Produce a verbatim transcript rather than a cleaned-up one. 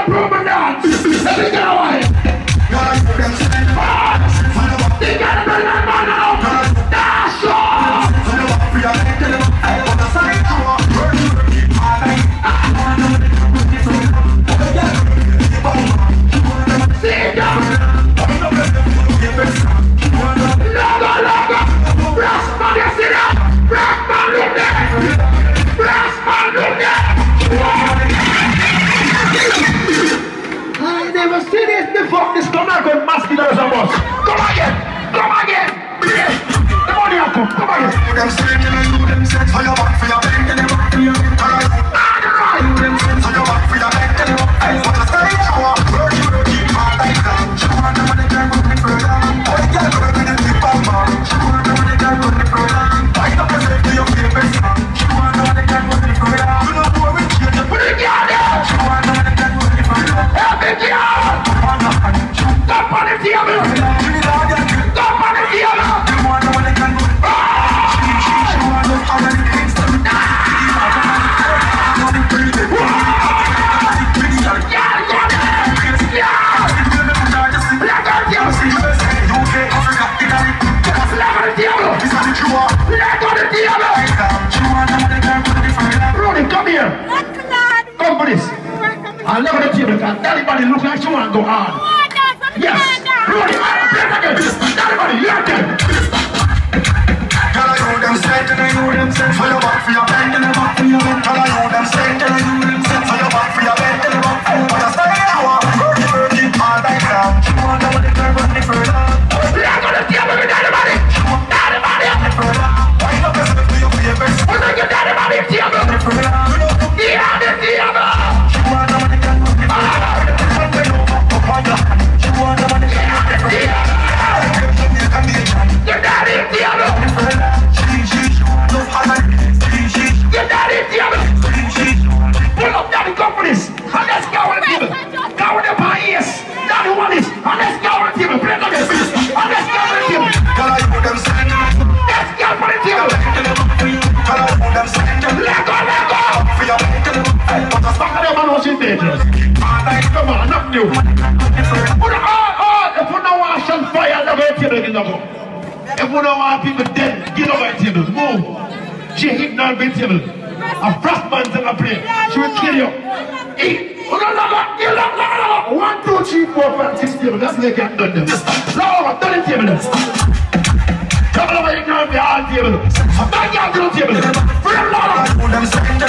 prove my dance. Let me get away. They gotta bring that man out. That's all. Sit down. Logo, logo. Frassman, you sit down. Frassman, look there. Frassman, look there. I never seen this before. This come out with muscular of us. Come again. Come again. Come on, you come. Come again. Them straight and you them set for your back for your back and your back for your back. You them set for your back for your back and your back. I want to say you are working, working hard like that. You want the money can go further. Boy, girl, go to the tip of man. You want the money can go further. Find up yourself to your favorite song. You want the money can go further. You know who will change the put it down there. You want the money can go further. Help me down. Stop on the table. Stop on the table. You want the money can go further. You want the money can go further. Brilli, come here. Come for this. I'll never let you because everybody look like you want to go on. Yes. Brilli, everybody, look at Girl, I know them set and I know them set for your back for your bend and the back for your bend. Girl, I know them set and I know them set for your back for your bend and the back for your bend. But I say I want work it, work it all night long. You want to know the girl run it further. I'm gonna deal with anybody. Anybody up the further. Wind up yourself to your favorite. We're gonna get anybody up the other. Yeah, the theater. You want the money can go the further. Up on your hand. You want the money can go the further. Get that in the other. Get that in the other. Pull up daddy companies. And let's go with the table. Go with the pies. Daddy one is. And let's go with the table. Bring up the business. And let's go with the table. Let's go for the table. Let go, let go. But the stock of them man was in dangerous. Come on, not new. Put it all, all. If you don't want some fire, never a table in the book. If you don't want people dead, get over the table. Move. She hit down the table. A Frassman's in a play. She will kill you. Eat. One, two, three, four, five, six table. That's like you done them. Now, done the table. Come over here, now, the hard table. Back down to the table. Free them, Lord.